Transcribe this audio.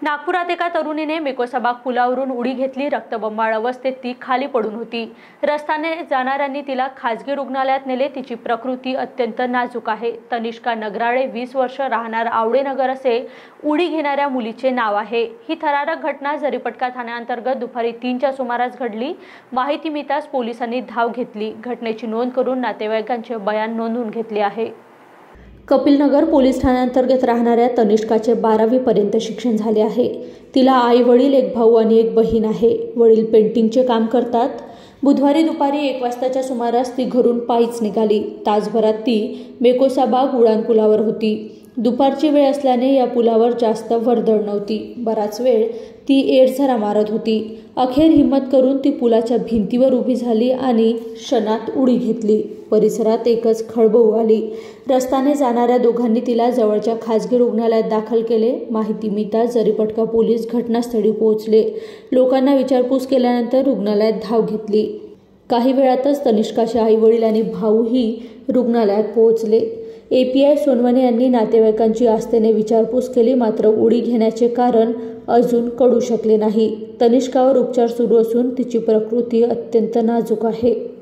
नागपुरात एका तरुणीने मेकोसाबाग पुलावरून उडी घेतली। रक्तबंबाळ अवस्थेत ती खाली पडून होती। रस्त्याने जाणाऱ्यांनी तिला खासगी रुग्णालयात नेले। तिची प्रकृती अत्यंत नाजूक आहे। तनिष्का नगराळे 20 वर्ष, राहणार आवडेनगर असे उडी घेणाऱ्या मुलीचे नाव आहे। ही थरारक घटना जरीपटका ठाण्याअंतर्गत दुपारी 3च्या सुमारास घडली। माहिती मिळताच पोलिसांनी धाव घेतली। घटनेची नोंद करून नातेवाईकांचे बयान नोंदवून घेतले आहे। कपिलनगर पोलीस ठाण्याअंतर्गत राहणाऱ्या तनिष्काचे 12वी पर्यंत शिक्षण झाले आहे। तिला आई वडील, एक भाऊ आणि एक बहीण आहे। वडील पेंटिंगचे काम करतात। बुधवारी दुपारी 1 वाजताच्या सुमारास ती घरून पायीच निघाली। तासभरात ती मेकोसाबाग उड्डाणपुलावर होती। दुपारची वेळ असल्याने या पुलावर जास्त वर्दळ नव्हती। बराच वेळ ती एरझरा मारत होती। अखेर हिम्मत करून ती पुलाच्या भिंतीवर उभी झाली आणि क्षणात उडी घेतली। परिसरात एकच खळबळ उडाली। रस्त्याने जाणाऱ्या दोघांनी तिला जवळच्या खासगी रुग्णालयात दाखल केले। माहिती मिळताच जरीपटका पोलीस घटनास्थळी पोहोचले। लोकांना विचारपूस केल्यानंतर रुग्णालयात धाव घेतली। काही वेळातच तनिष्काचे आई वडील आणि भाऊही रुग्णालयात पोहोचले। API सोनवणे यांनी नातेवाईकांची आस्थेने विचारपूस केली, मात्र उडी घेण्याचे कारण अजून कळू शकले नाही। तनिष्कावर उपचार सुरू असून तिची प्रकृती अत्यंत नाजूक आहे।